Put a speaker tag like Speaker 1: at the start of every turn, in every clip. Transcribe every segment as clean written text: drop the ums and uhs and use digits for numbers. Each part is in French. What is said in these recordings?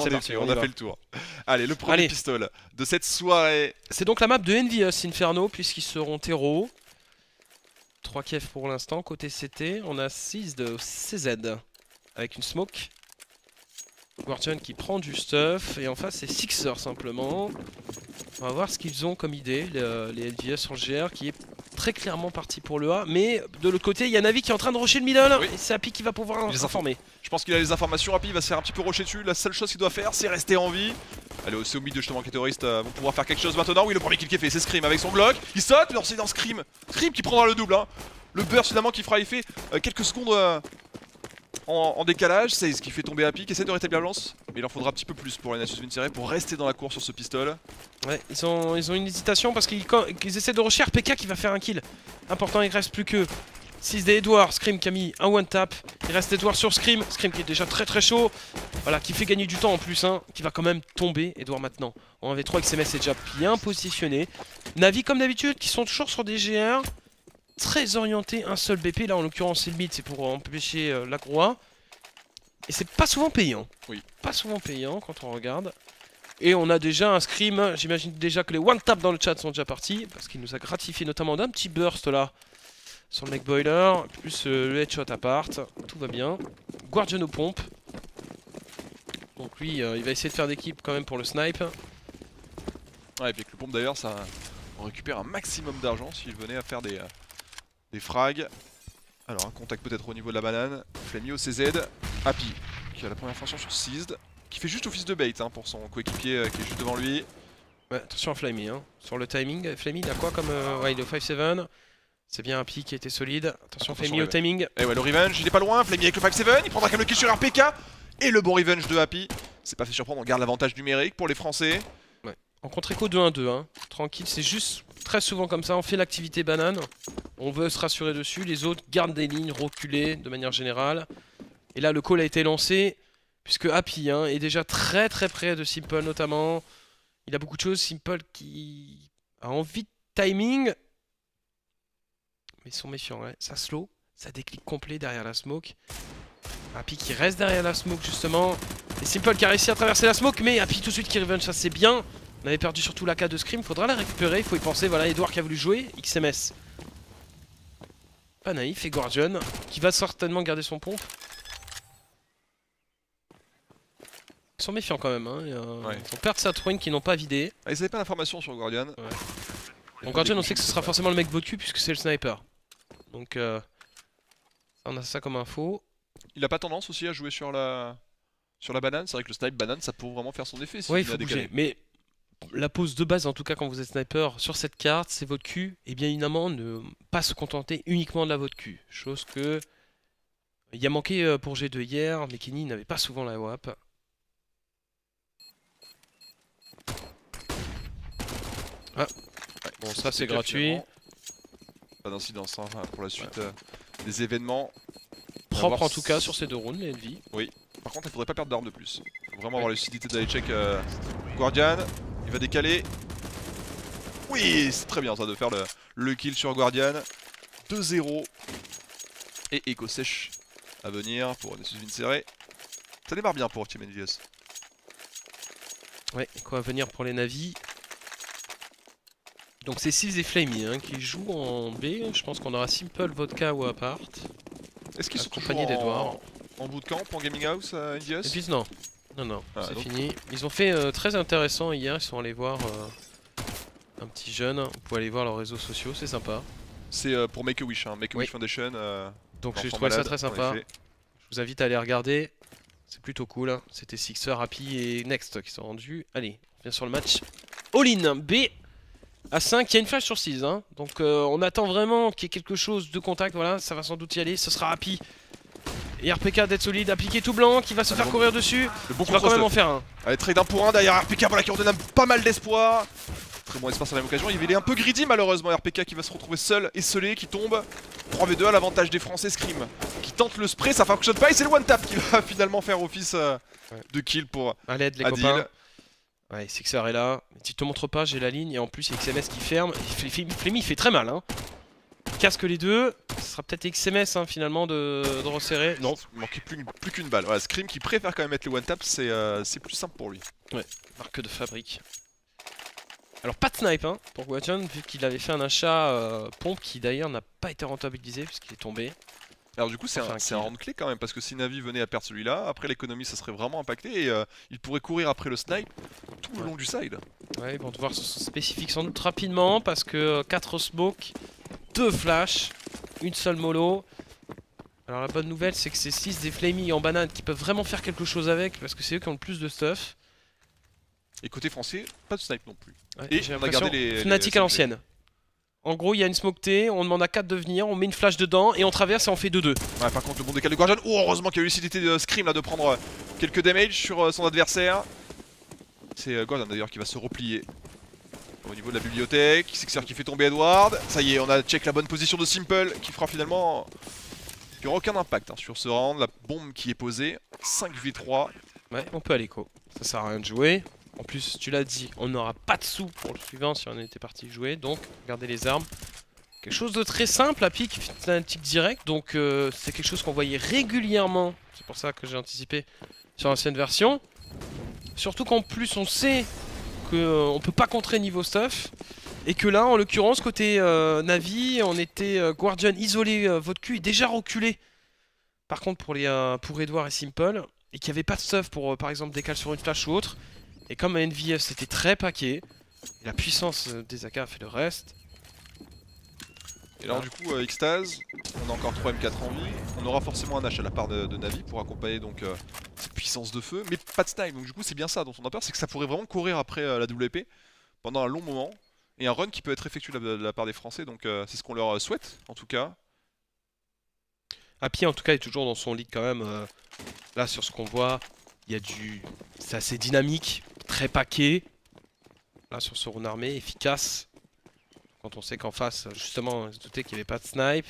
Speaker 1: C'est parti, on a fait le tour. Allez, le premier pistol de cette soirée.
Speaker 2: C'est donc la map de Envious Inferno, puisqu'ils seront terreau. 3 kefs pour l'instant. Côté CT, on a 6 de CZ. Avec une smoke. Guardian qui prend du stuff. Et en face, c'est Sixer simplement. On va voir ce qu'ils ont comme idée. Les Envious en GR qui est très clairement parti pour le A. Mais de l'autre côté, il y a Navi qui est en train de rusher le middle. Oui. Et c'est Happy qui va pouvoir les informer.
Speaker 1: Je pense qu'il a les informations. Happy va se faire un petit peu rusher dessus. La seule chose qu'il doit faire, c'est rester en vie. Allez, c'est au milieu justement que les terroristes vont pouvoir faire quelque chose maintenant. Oui, le premier kill qui est fait, c'est Scream avec son bloc. Il saute, mais c'est dans Scream. Scream qui prendra le double. Hein. Le burst finalement qui fera effet quelques secondes en décalage. C'est ce qui fait tomber Happy, qui essaie de rétablir la lance. Mais il en faudra un petit peu plus pour les Nasus Vincere pour rester dans la course sur ce pistolet.
Speaker 2: Ouais, ils ont une hésitation parce qu'ils essaient de rusher RPK qui va faire un kill. Important, il reste plus que 6 des Edward. Scream qui a mis un one tap. Il reste Edward sur Scream. Scream qui est déjà très chaud. Voilà, qui fait gagner du temps en plus, hein, qui va quand même tomber. Edward maintenant en V3 XMS est déjà bien positionné. Navi comme d'habitude qui sont toujours sur des GR. Très orienté, un seul BP. Là en l'occurrence c'est le mid, c'est pour empêcher l'aggro A. Et c'est pas souvent payant.
Speaker 1: Oui.
Speaker 2: Pas souvent payant quand on regarde. Et on a déjà un Scream. J'imagine déjà que les one tap dans le chat sont déjà partis. Parce qu'il nous a gratifié notamment d'un petit burst là. Sur le mec boiler. Plus le headshot à part. Tout va bien. Guardian aux pompes. Donc lui il va essayer de faire d'équipe quand même pour le snipe.
Speaker 1: Ouais, et puis avec le pompe d'ailleurs ça on récupère un maximum d'argent s'il venait à faire des frags. Alors un contact peut-être au niveau de la banane. Flammy au CZ. Happy qui a la première fonction sur Seized. Qui fait juste office de bait hein, pour son coéquipier qui est juste devant lui.
Speaker 2: Ouais, attention à Flammy hein. Sur le timing. Flammy il a quoi comme... ouais il est au 5-7. C'est bien Happy qui a été solide. Attention Flammy au timing.
Speaker 1: Et ouais le revenge il est pas loin. Flammy avec le 5-7. Il prendra quand même le kill sur RPK. Et le bon revenge de Happy. C'est pas fait surprendre, on garde l'avantage numérique pour les Français.
Speaker 2: Ouais. En contre-écho 2-1-2 hein. Tranquille, c'est juste très souvent comme ça. On fait l'activité banane. On veut se rassurer dessus. Les autres gardent des lignes reculées de manière générale. Et là le call a été lancé. Puisque Happy hein, est déjà très près de Simple notamment. Il a beaucoup de choses. Simple qui a envie de timing. Mais ils sont méfiants. Ouais. Ça slow. Ça déclic complet derrière la smoke. Happy qui reste derrière la smoke justement. Et Simple qui a réussi à traverser la smoke. Mais Happy tout de suite qui revenge. Ça c'est bien. On avait perdu surtout la K de Scream. Faudra la récupérer. Il faut y penser. Voilà Edward qui a voulu jouer. XMS. Pas naïf. Et Guardian qui va certainement garder son pompe. Ils sont méfiants quand même, hein. Ils ont perdu sa twin qui n'ont pas vidé.
Speaker 1: Ah, ils n'avaient pas d'informations sur Guardian.
Speaker 2: Ouais. Donc Guardian on sait que ce sera forcément le mec votre cul puisque c'est le sniper. Donc on a ça comme info.
Speaker 1: Il a pas tendance aussi à jouer sur la banane. C'est vrai que le snipe banane ça peut vraiment faire son effet si
Speaker 2: ouais il faut bouger. Mais la pose de base en tout cas quand vous êtes sniper sur cette carte c'est votre cul. Et bien évidemment ne pas se contenter uniquement de la votre cul. Chose que il y a manqué pour G2 hier. Mais Kenny n'avait pas souvent la WAP. Ah, ouais, bon ça c'est gratuit.
Speaker 1: Pas d'incidence hein, pour la suite des événements.
Speaker 2: Propre en tout cas sur ces deux rounds, les Envy.
Speaker 1: Oui, par contre il faudrait pas perdre d'armes de plus. Il faut vraiment avoir la lucidité d'aller check Guardian. Il va décaler. Oui, c'est très bien ça de faire le kill sur Guardian. 2-0. Et Echo sèche à venir pour Nasus Vincere. Ça démarre bien pour Team Envious.
Speaker 2: Ouais, quoi à venir pour les Navi. Donc c'est Sivs et Flammy hein, qui jouent en B. Je pense qu'on aura Simple, Vodka ou Apart.
Speaker 1: Est-ce qu'ils sont
Speaker 2: accompagnés d'Edouard
Speaker 1: en bootcamp, en gaming house à Envious?
Speaker 2: Et puis non, c'est fini. Ils ont fait très intéressant hier, ils sont allés voir un petit jeune. Vous pouvez aller voir leurs réseaux sociaux, c'est sympa.
Speaker 1: C'est pour Make-A-Wish, hein. Make-A-Wish Foundation. Donc
Speaker 2: j'ai trouvé ça très sympa. Je vous invite à aller regarder, c'est plutôt cool. Hein. C'était Sixer, Happy et Next qui sont rendus. Allez, on vient sur le match. All-in B. À 5, il y a une flash sur 6 hein. Donc on attend vraiment qu'il y ait quelque chose de contact, voilà, ça va sans doute y aller, ce sera Happy. Et RPK d'être solide, appliqué tout blanc, qui va se faire courir dessus, qui va quand même en faire un.
Speaker 1: Allez, trade 1 pour 1 derrière RPK, voilà qui redonne pas mal d'espoir. Très bon espace à la même occasion, il est un peu greedy malheureusement, RPK qui va se retrouver seul et scellé, qui tombe. 3v2 à l'avantage des Français, Scream qui tente le spray, ça fonctionne pas et c'est le one tap qui va finalement faire office de kill pour
Speaker 2: à l'aide les
Speaker 1: Adil.
Speaker 2: Copains. Ouais, Sixer est là, mais tu te montres pas, j'ai la ligne et en plus il y a XMS qui ferme. Flammy fait très mal hein. efficace que les deux. Ce sera peut-être XMS hein, finalement de resserrer. Non.
Speaker 1: Il manquait plus qu'une balle. Voilà, Scream qui préfère quand même mettre les one tap, c'est plus simple pour lui.
Speaker 2: Ouais, marque de fabrique. Alors pas de snipe hein, pour Guardian, vu qu'il avait fait un achat pompe qui d'ailleurs n'a pas été rentabilisé puisqu'il est tombé.
Speaker 1: Alors du coup c'est un round clé quand même, parce que si Navi venait à perdre celui-là, après l'économie ça serait vraiment impacté et il pourrait courir après le snipe tout le long du side.
Speaker 2: Ouais, ils vont devoir se spécifique sans doute rapidement parce que 4 smokes, 2 flash, une seule mollo. Alors la bonne nouvelle c'est que c'est 6 des Flamey en banane qui peuvent vraiment faire quelque chose avec parce que c'est eux qui ont le plus de stuff.
Speaker 1: Et côté français, pas de snipe non plus.
Speaker 2: Ouais,
Speaker 1: et
Speaker 2: j'ai
Speaker 1: on a gardé
Speaker 2: les Fnatic à l'ancienne. En gros, il y a une smoke T, on demande à 4 de venir, on met une flash dedans et on traverse et on fait 2-2.
Speaker 1: Ouais, par contre, le bon décal de Guardian. Oh, heureusement qu'il y a eu lucidité de Scream là de prendre quelques damage sur son adversaire. C'est Guardian d'ailleurs qui va se replier au niveau de la bibliothèque. Sixer qui fait tomber Edward. Ça y est, on a check la bonne position de Simple qui fera finalement. Il n'y aura aucun impact hein, sur ce round. La bombe qui est posée. 5v3.
Speaker 2: Ouais, on peut aller co. Ça sert à rien de jouer. En plus, tu l'as dit, on n'aura pas de sous pour le suivant si on était parti jouer. Donc, regardez les armes. Quelque chose de très simple, la pique Fnatic direct. Donc, c'est quelque chose qu'on voyait régulièrement. C'est pour ça que j'ai anticipé sur l'ancienne version. Surtout qu'en plus, on sait qu'on peut pas contrer niveau stuff. Et que là, en l'occurrence, côté Navi, on était Guardian isolé, votre cul est déjà reculé. Par contre, pour Edward et Simple, et qu'il n'y avait pas de stuff pour, par exemple, décaler sur une flash ou autre. Et comme NVS c'était très paquet, et la puissance des AK a fait le reste.
Speaker 1: Et alors du coup, Xtaz, on a encore 3 M4 en vie. On aura forcément un H à la part de Navi pour accompagner donc cette puissance de feu. Mais pas de snipe, donc du coup c'est bien ça dont on a peur, c'est que ça pourrait vraiment courir après la WP pendant un long moment. Et un run qui peut être effectué de la part des Français, donc c'est ce qu'on leur souhaite en tout cas.
Speaker 2: Happy en tout cas est toujours dans son lead quand même. Là sur ce qu'on voit, il y a du... c'est assez dynamique, très paquet. Là sur ce round armé, efficace. Quand on sait qu'en face, justement, on se doutait qu'il n'y avait pas de snipe.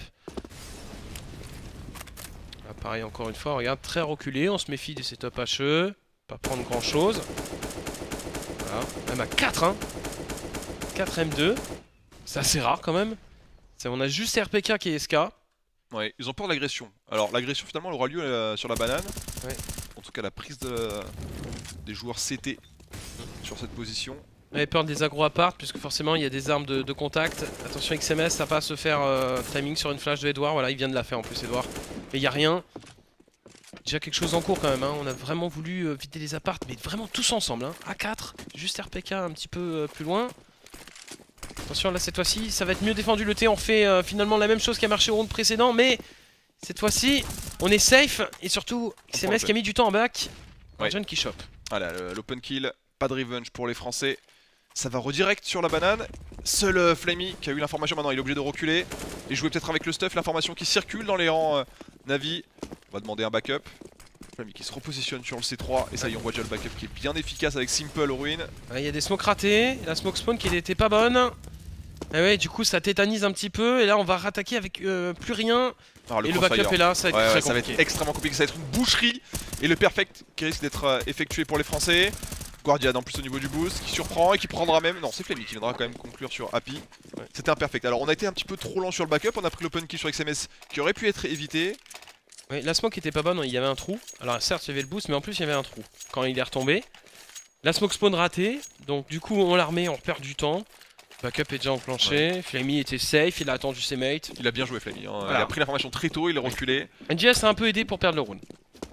Speaker 2: Là pareil encore une fois, regarde, très reculé, on se méfie des setups HE. Pas prendre grand chose. Voilà, même à 4 hein. 4 M2. C'est assez rare quand même. On a juste RPK qui est SK.
Speaker 1: Ouais, ils ont peur de l'agression. Alors l'agression finalement elle aura lieu sur la banane.
Speaker 2: Ouais.
Speaker 1: En tout cas la prise des joueurs CT sur cette position.
Speaker 2: On avait peur des aggro apart puisque forcément il y a des armes de contact. Attention XMS, ça va se faire timing sur une flash de Edward. Voilà, il vient de la faire en plus Edward. Mais il n'y a rien. Déjà quelque chose en cours quand même. Hein. On a vraiment voulu vider les apparts, mais vraiment tous ensemble. Hein. A4, juste RPK un petit peu plus loin. Attention là cette fois-ci, ça va être mieux défendu le T. On fait finalement la même chose qui a marché au round précédent, mais cette fois-ci on est safe et surtout XMS qui a mis du temps en back. Guardian qui chope.
Speaker 1: Voilà, l'open kill, pas de revenge pour les Français. Ça va redirect sur la banane. Seul Flamey qui a eu l'information maintenant, il est obligé de reculer et jouer peut-être avec le stuff, l'information qui circule dans les rangs Navi. On va demander un backup. Flamey qui se repositionne sur le C3 et ça y est, on voit déjà le backup qui est bien efficace avec Simple au ruin.
Speaker 2: Il y a des smokes ratés, la smoke spawn qui n'était pas bonne. Et ouais, du coup ça tétanise un petit peu et là on va rattaquer avec plus rien.
Speaker 1: Alors,
Speaker 2: et le backup est là, ça va être très compliqué.
Speaker 1: Ça va être extrêmement compliqué, ça va être une boucherie. Et le perfect qui risque d'être effectué pour les Français. Guardian en plus au niveau du boost qui surprend et qui prendra même... Non, c'est Flamey qui viendra quand même conclure sur Happy. Ouais. C'était un perfect. Alors on a été un petit peu trop lent sur le backup, on a pris l'open kill sur XMS qui aurait pu être évité.
Speaker 2: Oui, la smoke était pas bonne, il y avait un trou. Alors certes il y avait le boost mais en plus il y avait un trou quand il est retombé. La smoke spawn ratée, donc du coup on la remet, on perd du temps. Backup est déjà enclenché, ouais. Flamey était safe, il a attendu ses mates.
Speaker 1: Il a bien joué Flamey, hein.
Speaker 2: Voilà.
Speaker 1: Il a pris l'information très tôt, il est reculé.
Speaker 2: NGS a un peu aidé pour perdre le round.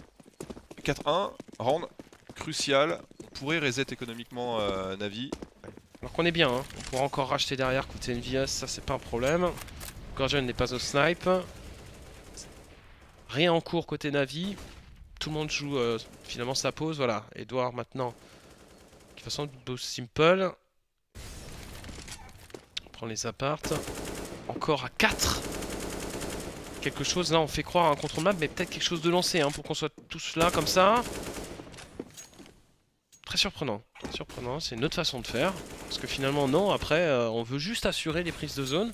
Speaker 1: 4-1, round crucial. On pourrait reset économiquement Navi.
Speaker 2: Alors qu'on est bien, hein. On pourra encore racheter derrière côté NVS, ça c'est pas un problème. Guardian n'est pas au snipe. Rien en cours côté Navi. Tout le monde joue finalement sa pause, voilà. Edward maintenant qui va sans doute boss Simple. On prend les apparts. Encore à 4. Quelque chose, là on fait croire à un contrôle map, mais peut-être quelque chose de lancé hein, pour qu'on soit tous là comme ça. Très surprenant, c'est une autre façon de faire. Parce que finalement non, après on veut juste assurer les prises de zone.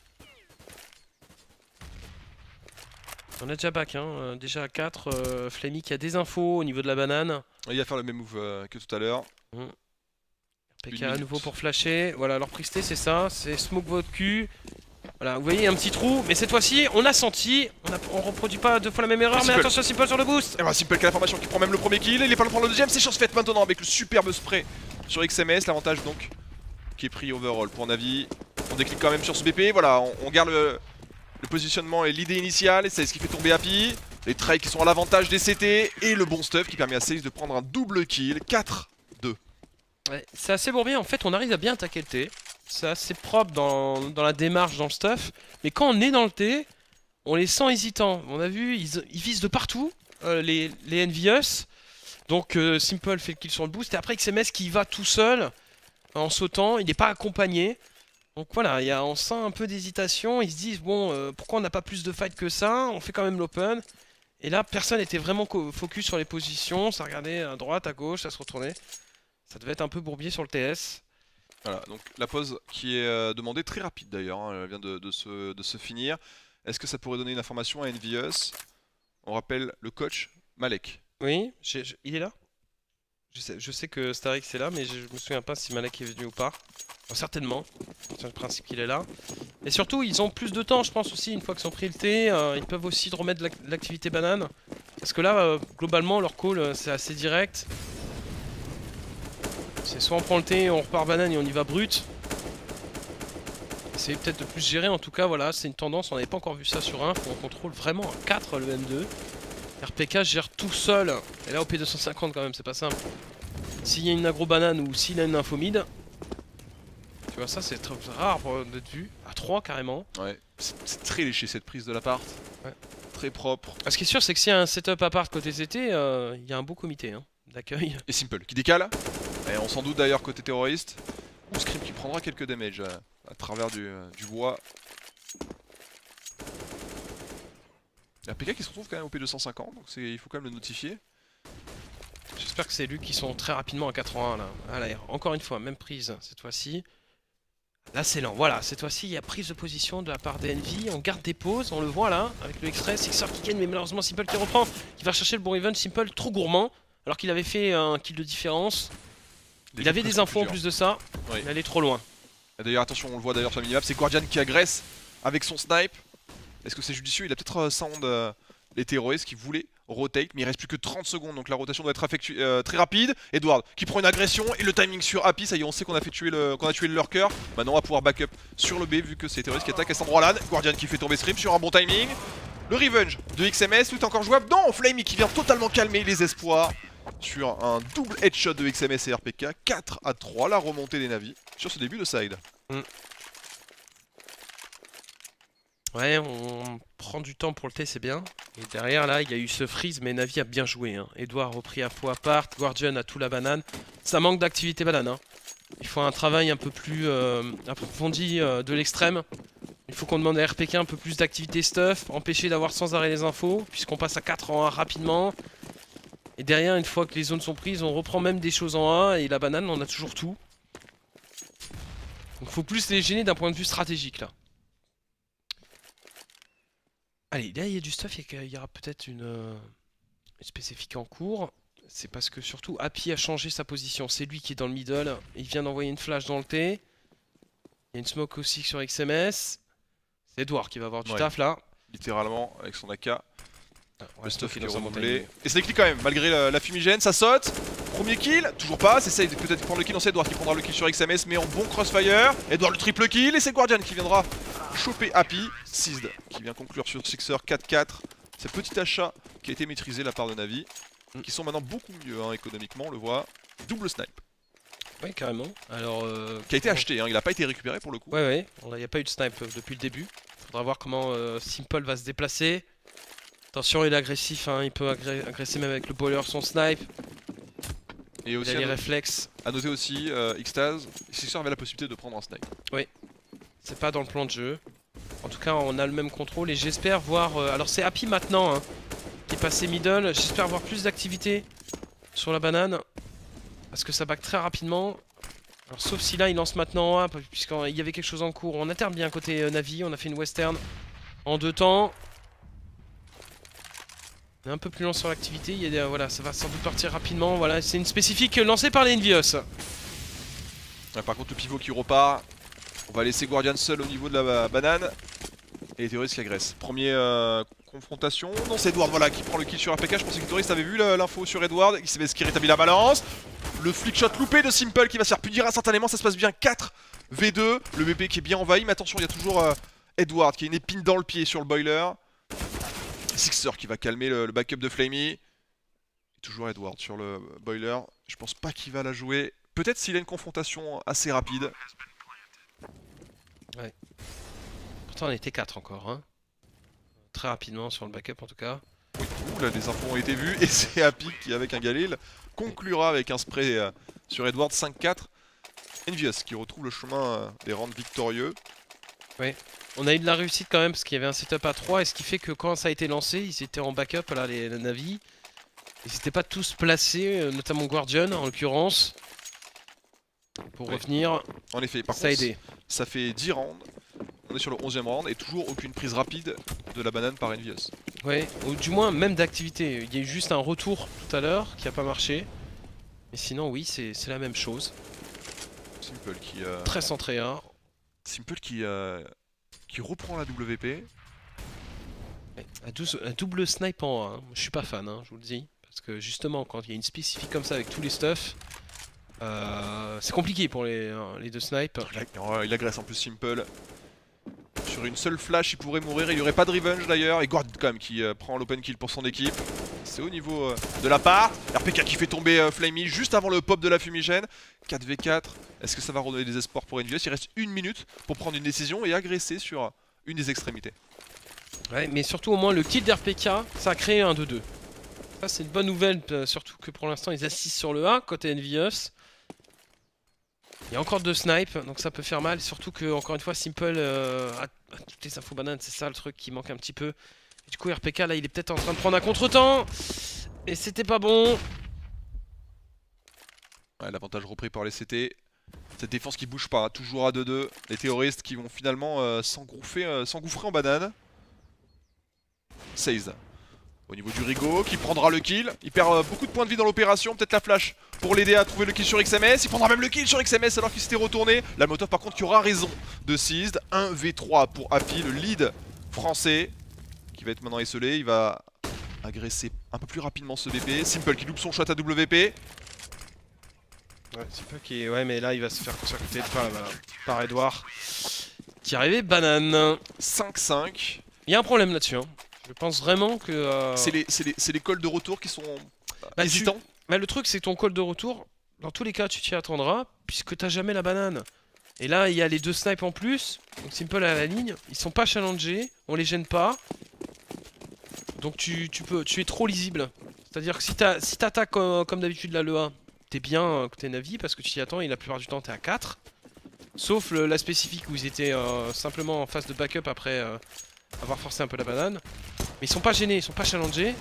Speaker 2: On a déjà back, hein. Déjà à 4, Flamey qui a des infos au niveau de la banane.
Speaker 1: Il va faire le même move que tout à l'heure.
Speaker 2: PK à nouveau pour flasher. Voilà, leur prise T c'est ça, c'est smoke votre cul. Voilà, vous voyez un petit trou, mais cette fois-ci, on a senti, on reproduit pas deux fois la même erreur, mais attention, Simple sur le boost.
Speaker 1: Et voilà, Simple qui a l'information qui prend même le premier kill, il est pas loin de prendre le deuxième, c'est chose faite maintenant avec le superbe spray sur XMS, l'avantage donc qui est pris overall pour Navi. On déclique quand même sur ce BP, voilà, on garde le positionnement et l'idée initiale, et c'est ce qui fait tomber Happy. Les trails qui sont à l'avantage des CT, et le bon stuff qui permet à Sales de prendre un double kill, 4-2.
Speaker 2: Ouais, c'est assez bourbier, en fait on arrive à bien attaquer le T. C'est assez propre dans la démarche, dans le stuff. Mais quand on est dans le T, on les sent hésitants. On a vu, ils visent de partout, les Envious. Donc Simple fait le kill sur le boost. Et après XMS qui y va tout seul, en sautant, il n'est pas accompagné. Donc voilà, on sent un peu d'hésitation. Ils se disent, bon, pourquoi on n'a pas plus de fight que ça? On fait quand même l'open. Et là, personne n'était vraiment focus sur les positions. Ça regardait à droite, à gauche, ça se retournait. Ça devait être un peu bourbier sur le TS.
Speaker 1: Voilà, donc la pause qui est demandée, très rapide d'ailleurs, hein, elle vient de se finir. Est-ce que ça pourrait donner une information à Envious? On rappelle le coach, Malek.
Speaker 2: Oui, il est là? Je sais que Starix est là, mais je me souviens pas si Malek est venu ou pas. Bon, certainement, c'est le principe qu'il est là. Et surtout, ils ont plus de temps, je pense aussi, une fois qu'ils ont pris le T, ils peuvent aussi remettre l'activité banane. Parce que là, globalement, leur call, c'est assez direct. C'est soit on prend le T, on repart banane et on y va brut. C'est peut-être de plus gérer, en tout cas, voilà, c'est une tendance, on n'avait pas encore vu ça sur 1, faut qu'on contrôle vraiment à 4 le M2. RPK gère tout seul, et là au P250 quand même, c'est pas simple. S'il y a une agro banane ou s'il a une info mid, tu vois, ça c'est très rare d'être vu, à 3 carrément.
Speaker 1: Ouais, c'est très léché cette prise de l'appart, ouais. Très propre.
Speaker 2: Ce qui est sûr, c'est que s'il y a un setup à part côté CT, il y a un beau comité hein, d'accueil.
Speaker 1: Et Simple qui décale. Et on s'en doute d'ailleurs côté terroriste. Ou Scream qui prendra quelques damage à travers du bois. La PK qui se retrouve quand même au P250, donc il faut quand même le notifier.
Speaker 2: J'espère que c'est lui qui sont très rapidement à 4-1 là. À l'air. Encore une fois, même prise cette fois-ci. Là c'est lent, voilà, cette fois-ci il y a prise de position de la part d'Envy, on garde des pauses, on le voit là, avec le extrait, Sixer qui gagne mais malheureusement Simple qui reprend, qui va chercher le bon even, Simple trop gourmand, alors qu'il avait fait un kill de différence. Il avait des infos en plus de ça, oui. Il allait trop loin.
Speaker 1: D'ailleurs attention, on le voit d'ailleurs sur la minimap, c'est Guardian qui agresse avec son snipe. Est-ce que c'est judicieux? Il a peut-être sound les terroristes qui voulaient rotate, mais il reste plus que 30 secondes, donc la rotation doit être très rapide. Edward qui prend une agression et le timing sur Happy, ça y est, on sait qu'on a tué le lurker. Maintenant on va pouvoir backup sur le B vu que c'est les terroristes qui attaquent à cet endroit-là. Guardian qui fait tomber Stream sur un bon timing. Le revenge de XMS, tout est encore jouable. Non, Flame qui vient totalement calmer les espoirs sur un double headshot de XMS et RPK. 4-3, la remontée des navis sur ce début de side.
Speaker 2: Ouais, on prend du temps pour le T, c'est bien. Et derrière, là, il y a eu ce freeze, mais Navi a bien joué. Hein. Edouard a repris à faux à part, Guardian a tout la banane. Ça manque d'activité banane. Hein. Il faut un travail un peu plus approfondi de l'extrême. Il faut qu'on demande à RPK un peu plus d'activité stuff, empêcher d'avoir sans arrêt les infos, puisqu'on passe à 4 en A rapidement. Et derrière, une fois que les zones sont prises, on reprend même des choses en A, et la banane, on a toujours tout. Donc il faut plus les gêner d'un point de vue stratégique, là. Allez, là il y a du stuff, il y aura peut-être une spécifique en cours. C'est parce que surtout Happy a changé sa position. C'est lui qui est dans le middle. Il vient d'envoyer une flash dans le T. Il y a une smoke aussi sur XMS. C'est Edouard qui va avoir du taf là.
Speaker 1: Littéralement avec son AK. Le stuff qui est remonté. Et c'est clic quand même, malgré la fumigène, ça saute. Premier kill, toujours pas, c'est peut-être prendre le kill, c'est Edouard qui prendra le kill sur XMS mais en bon crossfire. Edouard le triple kill et c'est Guardian qui viendra choper Happy. Seized qui vient conclure sur Sixer 4-4. C'est petit achat qui a été maîtrisé de la part de Navi. Qui sont maintenant beaucoup mieux hein, économiquement, on le voit. Double snipe.
Speaker 2: Oui carrément. Alors,
Speaker 1: qui a été acheté, hein, il n'a pas été récupéré pour le coup.
Speaker 2: Ouais, il n'y a pas eu de snipe depuis le début. Faudra voir comment Simple va se déplacer. Attention, il est agressif, hein, il peut agresser même avec le boiler son snipe. Et aussi il a les réflexes.
Speaker 1: A noter aussi, Xtaz, Sixer avait la possibilité de prendre un snipe.
Speaker 2: Oui, c'est pas dans le plan de jeu. En tout cas, on a le même contrôle et j'espère voir... alors c'est Happy maintenant, hein, qui est passé middle. J'espère voir plus d'activité sur la banane. Parce que ça back très rapidement. Alors sauf si là, il lance maintenant A, puisqu'il y avait quelque chose en cours. On interne bien côté Navi, on a fait une western en 2 temps. On est un peu plus lent sur l'activité, voilà, ça va sans doute partir rapidement, voilà, c'est une spécifique lancée par les Envious.
Speaker 1: Par contre le pivot qui repart, on va laisser Guardian seul au niveau de la banane. Et les terroristes qui agressent. Premier confrontation. Non, c'est Edward voilà, qui prend le kill sur RPK. Je pensais que les terroristes avaient vu l'info sur Edward. Il s'est qui rétablit la balance. Le flick shot loupé de Simple qui va se faire punir instantanément. Ça se passe bien. 4 V2. Le BP qui est bien envahi. Mais attention, il y a toujours Edward qui a une épine dans le pied sur le boiler. Sixer qui va calmer le backup de Flamey. Toujours Edward sur le boiler. Je pense pas qu'il va la jouer. Peut-être s'il a une confrontation assez rapide.
Speaker 2: Ouais. Pourtant on était 4 encore, hein. Très rapidement sur le backup en tout cas.
Speaker 1: Oui, là les infos ont été vues et c'est Happy qui avec un Galil conclura avec un spray sur Edward 5-4. Envious qui retrouve le chemin des rounds victorieux.
Speaker 2: Oui. On a eu de la réussite quand même parce qu'il y avait un setup à 3 et ce qui fait que quand ça a été lancé, ils étaient en backup là les navis. Ils n'étaient pas tous placés, notamment Guardian en l'occurrence. Pour revenir,
Speaker 1: en effet, par
Speaker 2: ça a
Speaker 1: contre,
Speaker 2: aidé.
Speaker 1: Ça fait 10 rounds. On est sur le 11e round et toujours aucune prise rapide de la banane par Envious.
Speaker 2: Ouais, ou du moins même d'activité. Il y a eu juste un retour tout à l'heure qui a pas marché. Mais sinon oui, c'est la même chose.
Speaker 1: Simple qui...
Speaker 2: Très centré A.
Speaker 1: Simple qui reprend la WP.
Speaker 2: Ouais, un double snipe en A, hein. Je suis pas fan, hein, je vous le dis. Parce que justement, quand il y a une spécifique comme ça avec tous les stuffs, c'est compliqué pour les deux snipes.
Speaker 1: Il agresse en plus Simple. Sur une seule flash, il pourrait mourir. Il n'y aurait pas de revenge d'ailleurs. Et Guardian quand même qui prend l'open kill pour son équipe. C'est au niveau de la part. RPK qui fait tomber Flamey juste avant le pop de la fumigène. 4v4. Est-ce que ça va redonner des espoirs pour Envious? Il reste 1 minute pour prendre une décision et agresser sur une des extrémités.
Speaker 2: Ouais, mais surtout au moins le kill d'RPK, ça a créé un 2-2. Ça c'est une bonne nouvelle, surtout que pour l'instant ils assistent sur le A côté Envious. Il y a encore 2 snipes, donc ça peut faire mal. Surtout que, encore une fois, Simple a toutes les infos bananes, c'est ça le truc qui manque un petit peu. Et du coup, RPK là, il est peut-être en train de prendre un contre-temps. Et c'était pas bon.
Speaker 1: Ouais, l'avantage repris par les CT. Cette défense qui bouge pas, toujours à 2-2. Les terroristes qui vont finalement s'engouffrer en banane. Seize. Au niveau du Rigo, qui prendra le kill. Il perd beaucoup de points de vie dans l'opération. Peut-être la flash pour l'aider à trouver le kill sur XMS. Il prendra même le kill sur XMS alors qu'il s'était retourné. La Molotov par contre qui aura raison de Seized. 1v3 pour Happy, le lead français. Qui va être maintenant esselé. Il va agresser un peu plus rapidement ce BP. Simple qui loupe son shot à WP.
Speaker 2: Ouais, Simple qui est... Ouais, mais là il va se faire circuiter par Edward. Qui arrivait banane.
Speaker 1: 5-5.
Speaker 2: Il y a un problème là-dessus, hein. Je pense vraiment que...
Speaker 1: C'est les calls de retour qui sont hésitants.
Speaker 2: Mais le truc c'est que ton call de retour, dans tous les cas tu t'y attendras, puisque t'as jamais la banane. Et là il y a les 2 snipes en plus, donc Simple à la ligne, ils sont pas challengés, on les gêne pas. Donc tu es trop lisible. C'est-à-dire que si t'attaques comme d'habitude là le A, t'es bien côté Navi, parce que tu t'y attends et la plupart du temps t'es à 4. Sauf la spécifique où ils étaient simplement en phase de backup après avoir forcé un peu la banane. Mais ils sont pas gênés, ils sont pas challengés.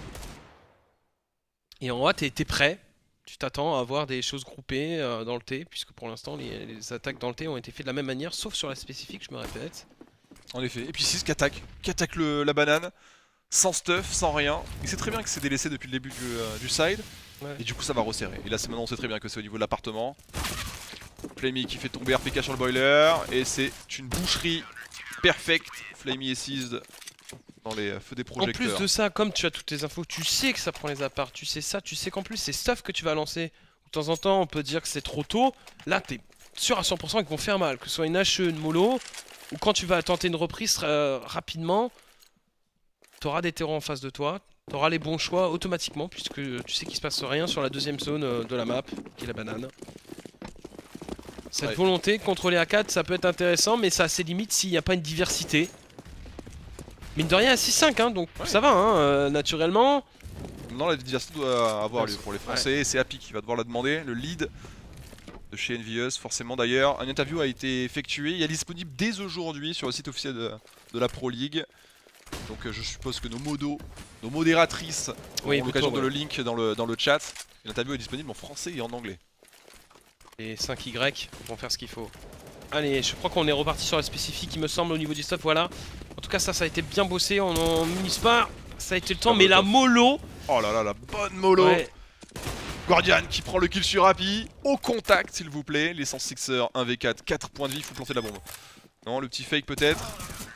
Speaker 2: Et en A, t'es prêt. Tu t'attends à avoir des choses groupées dans le T, puisque pour l'instant, les attaques dans le T ont été faites de la même manière, sauf sur la spécifique, je me répète.
Speaker 1: En effet. Et puis 6 qui attaque la banane, sans stuff, sans rien. Il sait très bien que c'est délaissé depuis le début du side. Ouais. Et du coup, ça va resserrer. Et là, maintenant, on sait très bien que c'est au niveau de l'appartement. Flamey qui fait tomber RPK sur le boiler. Et c'est une boucherie perfecte. Flamey est seized dans les feux des projecteurs.
Speaker 2: En plus de ça, comme tu as toutes les infos, tu sais que ça prend les apparts, tu sais ça, tu sais qu'en plus c'est stuff que tu vas lancer. De temps en temps on peut dire que c'est trop tôt, là t'es sûr à 100% qu'ils vont faire mal, que ce soit une HE, une mollo, ou quand tu vas tenter une reprise rapidement, t'auras des terreaux en face de toi, t'auras les bons choix automatiquement, puisque tu sais qu'il se passe rien sur la deuxième zone de la map, qui est la banane. Cette volonté de contrôler A4, ça peut être intéressant, mais ça a ses limites s'il n'y a pas une diversité. Mine de rien à 6-5, hein, donc ça va, hein, naturellement.
Speaker 1: Non, la diversité doit avoir lieu pour les Français, et c'est Happy qui va devoir la demander. Le lead de chez Envious, forcément d'ailleurs. Une interview a été effectuée, il est disponible dès aujourd'hui sur le site officiel de la Pro League. Donc je suppose que nos modératrices auront l'occasion de le link dans le chat. L'interview est disponible en français et en anglais.
Speaker 2: Les 5Y vont faire ce qu'il faut. Allez, je crois qu'on est reparti sur la spécifique, il me semble, au niveau du stuff, voilà. En tout cas, ça a été bien bossé, on en minuse pas, ça a été le temps, mais la mollo...
Speaker 1: Oh là là, la bonne mollo. Guardian qui prend le kill sur Happy, au contact s'il vous plaît, les 106ers 1v4, 4 points de vie, il faut planter la bombe. Non, le petit fake peut-être.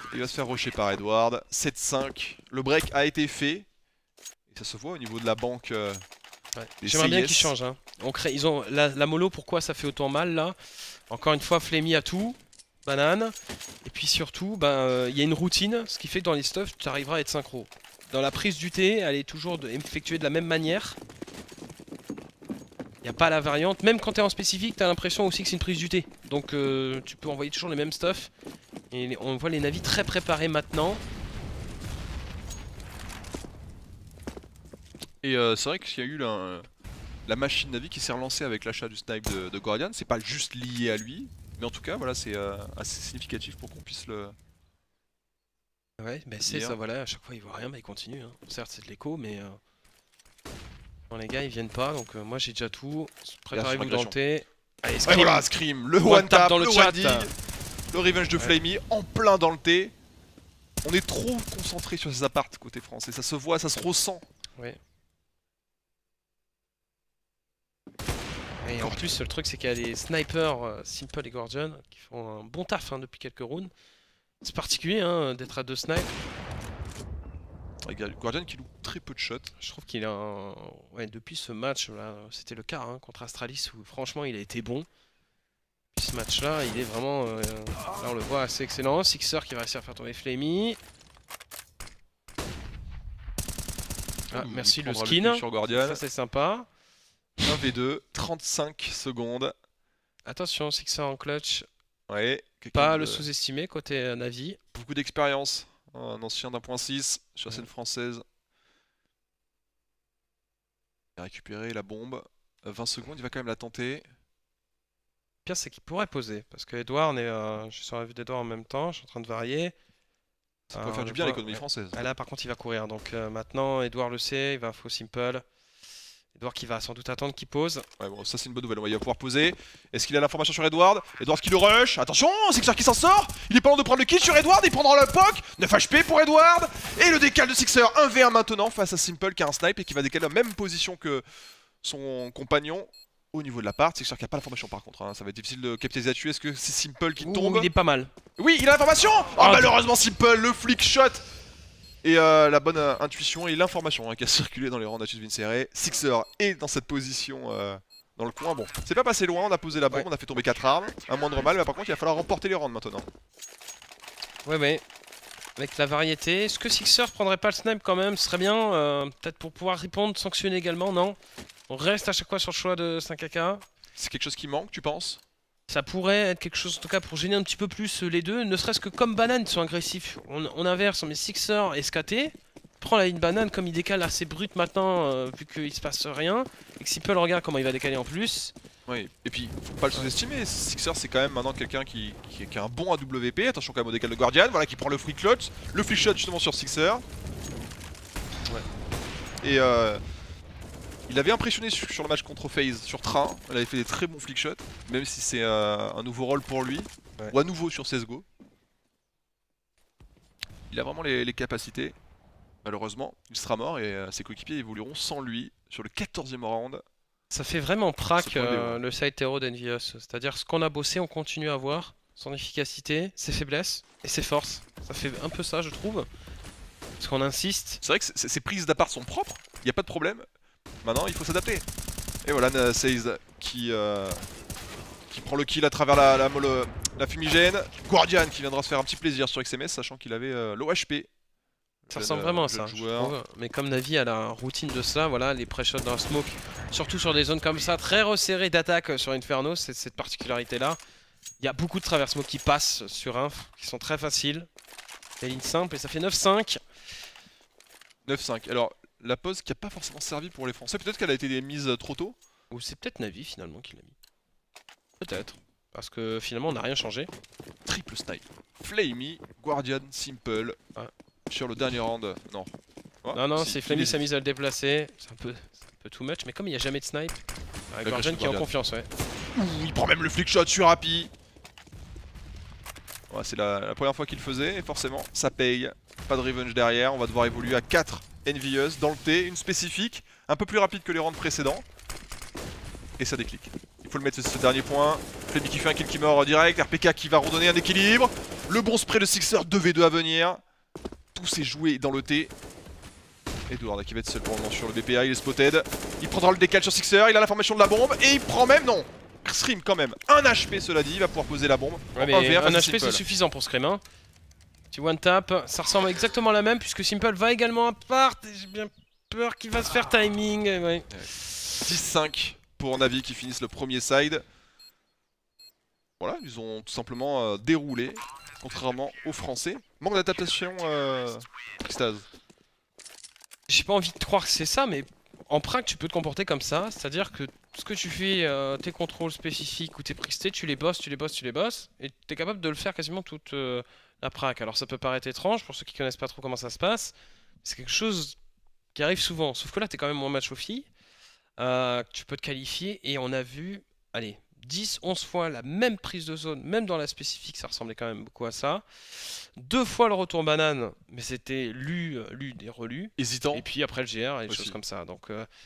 Speaker 1: Il va se faire rusher par Edward. 7-5. Le break a été fait. Et ça se voit au niveau de la banque.
Speaker 2: Ouais. J'aimerais bien qu'ils
Speaker 1: CIS.
Speaker 2: changent. Hein. Ils ont la mollo, pourquoi ça fait autant mal là? Encore une fois, Flamey a tout. Banane. Et puis surtout, il y a une routine, ce qui fait que dans les stuffs, tu arriveras à être synchro. Dans la prise du thé, elle est toujours effectuée de la même manière. Il n'y a pas la variante. Même quand tu es en spécifique, tu as l'impression aussi que c'est une prise du thé. Donc tu peux envoyer toujours les mêmes stuffs. Et on voit les navis très préparés maintenant.
Speaker 1: Et c'est vrai qu'il y a eu la machine Navi qui s'est relancée avec l'achat du snipe de Guardian. C'est pas juste lié à lui. Mais en tout cas, voilà, c'est assez significatif pour qu'on puisse le...
Speaker 2: Ouais, mais c'est ça, voilà, à chaque fois il voit rien, il continue. Hein. Certes, c'est de l'écho, mais... Bon, les gars, ils viennent pas, donc moi j'ai déjà tout. Préparez-vous dans le thé. Allez,
Speaker 1: Ouais,
Speaker 2: Scream.
Speaker 1: voilà, Scream, le one tap,
Speaker 2: dans le
Speaker 1: le
Speaker 2: chat.
Speaker 1: one dig, le revenge de Flamey en plein dans le thé. On est trop concentré sur ces apparts côté français, ça se voit, ça se ressent.
Speaker 2: Ouais. Et en plus, le truc, c'est qu'il y a les snipers Simple et Guardian qui font un bon taf hein, depuis quelques rounds. C'est particulier hein, d'être à 2 snipes.
Speaker 1: Guardian qui loupe très peu de shots.
Speaker 2: Je trouve qu'il a un... Ouais, depuis ce match, c'était le cas hein, contre Astralis où franchement il a été bon. Puis ce match là, il est vraiment... là on le voit assez excellent. Sixer qui va réussir à faire tomber Flamey. Ah, merci le skin.
Speaker 1: Sur Guardian.
Speaker 2: Ça c'est sympa.
Speaker 1: 1v2, 35 secondes.
Speaker 2: Attention, Sixer en clutch.
Speaker 1: Ouais.
Speaker 2: Pas le sous-estimer côté Navi.
Speaker 1: Beaucoup d'expérience. Un ancien d'1.6 sur la scène française. Il a récupéré la bombe. 20 secondes, il va quand même la tenter.
Speaker 2: Le pire c'est qu'il pourrait poser. Parce que Edouard, je suis sur la vue d'Edouard en même temps, je suis en train de varier.
Speaker 1: Ça pourrait faire du bien à l'économie française.
Speaker 2: Ah, là par contre il va courir. Donc maintenant Edouard le sait, il va faux simple. Edouard qui va sans doute attendre qu'il pose.
Speaker 1: Ouais bon ça c'est une bonne nouvelle, il va pouvoir poser. Est-ce qu'il a l'information sur Edward? Edward qui le rush. Attention, Sixer qui s'en sort. Il est pas loin de prendre le kill sur Edward, il prendra le poke. 9 HP pour Edward. Et le décal de Sixer 1v1 maintenant face à Simple qui a un snipe et qui va décaler la même position que son compagnon au niveau de la part. Sixer qui a pas l'information par contre, hein. Ça va être difficile de capitaliser là-dessus. Est-ce que c'est Simple qui tombe?
Speaker 2: Il est pas mal.
Speaker 1: Oui, il a l'information. Oh malheureusement Simple, le flick shot. Et la bonne intuition et l'information hein, qui a circulé dans les rangs d'Atus Vincere. Sixer est dans cette position dans le coin. Bon, c'est pas passé loin, on a posé la bombe, on a fait tomber 4 armes. Un moindre mal, mais par contre il va falloir remporter les rounds maintenant.
Speaker 2: Ouais. Avec la variété. Est-ce que Sixer prendrait pas le snipe quand même? Ce serait bien. Peut-être pour pouvoir répondre, sanctionner également, non? On reste à chaque fois sur le choix de 5AK.
Speaker 1: C'est quelque chose qui manque, tu penses?
Speaker 2: Ça pourrait être quelque chose en tout cas pour gêner un petit peu plus les deux, ne serait-ce que comme Banane sont agressifs. On inverse, on met Sixer et SKT, prend la ligne Banane comme il décale assez brut maintenant vu qu'il se passe rien, et que Simple regarde comment il va décaler en plus.
Speaker 1: Oui, et puis faut pas le sous-estimer, Sixer c'est quand même maintenant quelqu'un qui a un bon AWP, attention quand même au décal de Guardian, voilà qui prend le free clutch, le flick shot justement sur Sixer. Ouais. Et il avait impressionné sur le match contre FaZe, sur Train, il avait fait des très bons flick shots, même si c'est un nouveau rôle pour lui, ou à nouveau sur CSGO. Il a vraiment les capacités, malheureusement, il sera mort et ses coéquipiers évolueront sans lui sur le 14e round.
Speaker 2: Ça fait vraiment prac le side terreau d'Envious, c'est-à-dire ce qu'on a bossé, on continue à voir, son efficacité, ses faiblesses et ses forces. Ça fait un peu ça je trouve, parce qu'on insiste.
Speaker 1: C'est vrai que ces prises d'appart sont propres, il n'y a pas de problème. Maintenant il faut s'adapter. Et voilà Seize qui prend le kill à travers la fumigène. Guardian qui viendra se faire un petit plaisir sur XMS sachant qu'il avait l'OHP.
Speaker 2: Ça ressemble vraiment à ça, je trouve. Mais comme Navi a la routine de cela, voilà, les pré-shots dans la smoke, surtout sur des zones comme ça, très resserrées d'attaque sur Inferno, c'est cette particularité là. Il y a beaucoup de travers smoke qui passent sur Inf, qui sont très faciles. Des lignes simples et ça fait 9-5.
Speaker 1: 9-5. Alors la pause qui n'a pas forcément servi pour les Français, peut-être qu'elle a été mise trop tôt.
Speaker 2: Ou c'est peut-être Navi finalement qui l'a mis. Peut-être. Parce que finalement on n'a rien changé.
Speaker 1: Triple snipe. Flamey, Guardian, Simple. Sur le dernier round, non.
Speaker 2: Non, c'est Flamey sa mise à le déplacer. C'est un peu too much, mais comme il n'y a jamais de snipe, Guardian qui est en confiance, ouais.
Speaker 1: Ouh, il prend même le flick shot sur Happy. Ouais, c'est la première fois qu'il le faisait, et forcément, ça paye. Pas de revenge derrière, on va devoir évoluer à 4 Envious dans le T, une spécifique, un peu plus rapide que les rounds précédents. Et ça déclic. Il faut le mettre ce dernier point. Flemmy qui fait un kill qui meurt direct, RPK qui va redonner un équilibre. Le bon spray de Sixer, 2v2 à venir. Tout s'est joué dans le T. Edward qui va être seul pour le moment sur le BPA, il est spotted. Il prendra le décal sur Sixer, il a la formation de la bombe et il prend même, non, Scream quand même. Un HP cela dit, il va pouvoir poser la bombe.
Speaker 2: Ouais, mais un HP c'est suffisant pour Scream. Hein. Petit one tap, ça ressemble exactement à la même puisque Simple va également à part. Et j'ai bien peur qu'il va se faire timing. Ouais.
Speaker 1: 6-5 pour Navi qui finissent le premier side. Voilà, ils ont tout simplement déroulé, contrairement aux Français. Manque d'adaptation, Extase.
Speaker 2: J'ai pas envie de croire que c'est ça, mais en prac tu peux te comporter comme ça, c'est-à-dire que ce que tu fais, tes contrôles spécifiques ou tes prestés, tu les bosses, et t'es capable de le faire quasiment toute la prac. Alors ça peut paraître étrange pour ceux qui connaissent pas trop comment ça se passe, c'est quelque chose qui arrive souvent, sauf que là t'es quand même en match aux filles, tu peux te qualifier et on a vu, allez, 10-11 fois la même prise de zone, même dans la spécifique ça ressemblait quand même beaucoup à ça. 2 fois le retour banane, mais c'était lu et relu.
Speaker 1: Hésitant.
Speaker 2: Et puis après le GR et des choses comme ça. Donc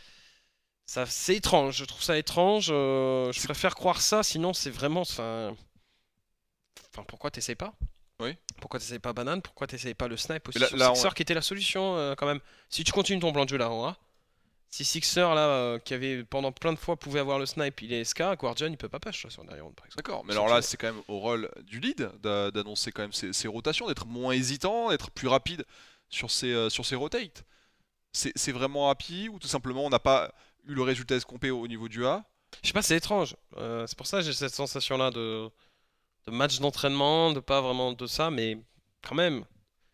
Speaker 2: ça c'est étrange, je trouve ça étrange. Je préfère croire ça, sinon c'est vraiment. Enfin, pourquoi t'essayes pas?
Speaker 1: Oui.
Speaker 2: Pourquoi t'essayes pas banane? Pourquoi t'essayes pas le snipe aussi?
Speaker 1: Sixer
Speaker 2: qui était la solution quand même. Si tu continues ton plan de jeu là, on va. Si Sixer là, qui avait pendant plein de fois pouvait avoir le snipe, il est SK, Guardian il peut pas push sur derrière par exemple.
Speaker 1: D'accord, mais alors là c'est quand même au rôle du lead d'annoncer quand même ses rotations, d'être moins hésitant, d'être plus rapide sur ses rotates. C'est vraiment happy ou tout simplement on n'a pas eu le résultat escompté au niveau du A?
Speaker 2: Je sais pas, c'est étrange. C'est pour ça que j'ai cette sensation là de match d'entraînement, de pas vraiment de ça, mais quand même.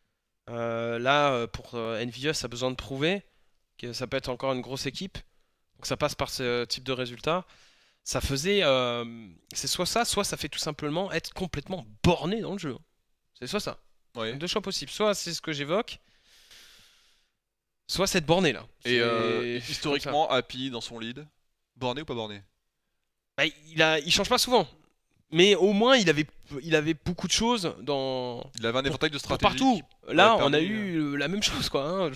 Speaker 2: Là pour Envious ça a besoin de prouver. Ça peut être encore une grosse équipe, donc ça passe par ce type de résultat. Ça faisait, c'est soit ça fait tout simplement être complètement borné dans le jeu. C'est soit ça.
Speaker 1: Ouais.
Speaker 2: Deux choix possibles. Soit c'est ce que j'évoque, soit c'est borné là.
Speaker 1: Et historiquement, Happy dans son lead, borné ou pas borné?
Speaker 2: Bah, il change pas souvent, mais au moins il avait beaucoup de choses dans.
Speaker 1: Il avait un éventail de stratégie.
Speaker 2: Partout. Là, on a eu la même chose quoi. Hein.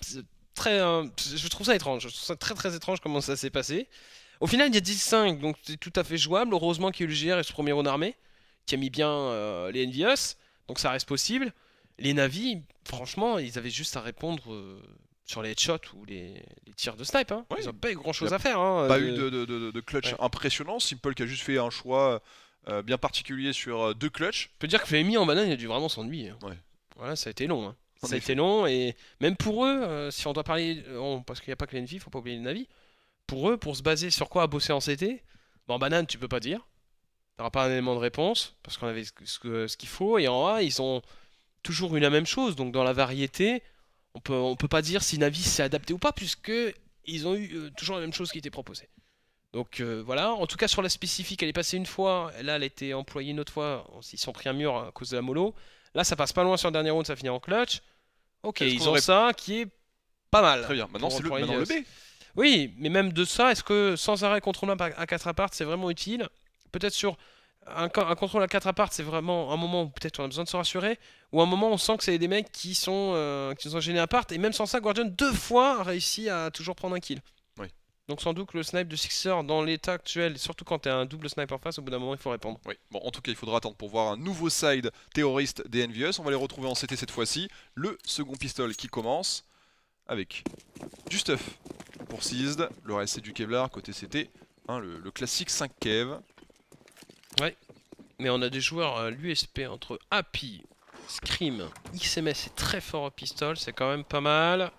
Speaker 2: Je trouve ça étrange, je trouve ça très très étrange comment ça s'est passé. Au final il y a 10-5 donc c'est tout à fait jouable, heureusement qu'il y a eu le GR et ce premier round armé qui a mis bien les Envious, donc ça reste possible. Les Navi, franchement ils avaient juste à répondre sur les headshots ou les tirs de snipe, hein. Ils n'ont pas eu grand chose à faire. Hein,
Speaker 1: pas eu de clutch impressionnant, Simple qui a juste fait un choix bien particulier sur 2 clutches.
Speaker 2: Je peux dire que Flemmy en banane il a dû vraiment s'ennuyer. Hein.
Speaker 1: Ouais.
Speaker 2: Voilà, ça a été long. Hein. Ça a été long et même pour eux, si on doit parler, parce qu'il n'y a pas que les Envy, faut pas oublier les Navi, pour eux, pour se baser sur quoi bosser en CT, en banane tu peux pas dire, t'auras pas un élément de réponse, parce qu'on avait ce qu'il faut, et en A ils ont toujours eu la même chose, donc dans la variété, on peut pas dire si Navi s'est adapté ou pas, puisque ils ont eu toujours la même chose qui était proposée. Donc voilà, en tout cas sur la spécifique elle est passée une fois, là elle a été employée une autre fois, ils sont pris un mur à cause de la mollo. Là ça passe pas loin sur le dernier round, ça finit en clutch. Ok, ils ont ça qui est pas mal.
Speaker 1: Très bien, maintenant c'est le B.
Speaker 2: Oui, mais même de ça, est-ce que sans arrêt contrôle à 4 appart c'est vraiment utile? Peut-être sur un contrôle à 4 appart c'est vraiment un moment où peut-être on a besoin de se rassurer, ou un moment où on sent que c'est des mecs qui sont gênés appart, et même sans ça Guardian 2 fois a réussi à toujours prendre un kill.
Speaker 1: Oui.
Speaker 2: Donc sans doute que le snipe de Sixer dans l'état actuel, surtout quand t'as un double snipe en face, au bout d'un moment il faut répondre.
Speaker 1: Oui, bon en tout cas il faudra attendre pour voir un nouveau side terroriste des Envious. On va les retrouver en CT cette fois-ci. Le second pistol qui commence avec du stuff pour Seized. Le reste c'est du Kevlar côté CT, hein, le classique 5 Kev.
Speaker 2: Ouais, mais on a des joueurs l'USP entre Happy, Scream, XMS est très fort au pistol, c'est quand même pas mal.